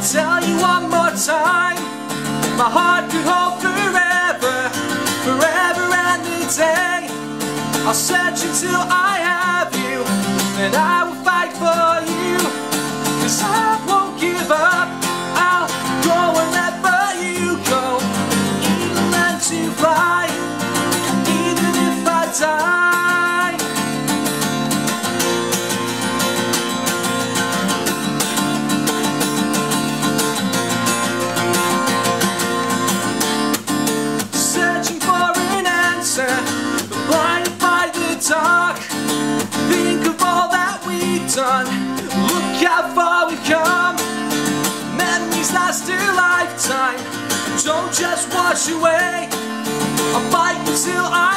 I'll tell you one more time, my heart could hold forever, forever and a day. I'll search until I have you, and I will fight for you, 'cause I won't give up. I'll go wherever you go, even learn to fly, even if I die. Searching for an answer, blinded by the dark. Think of all that we've done, look how far we've come. Memories last a lifetime, don't just wash away. I'll fight until I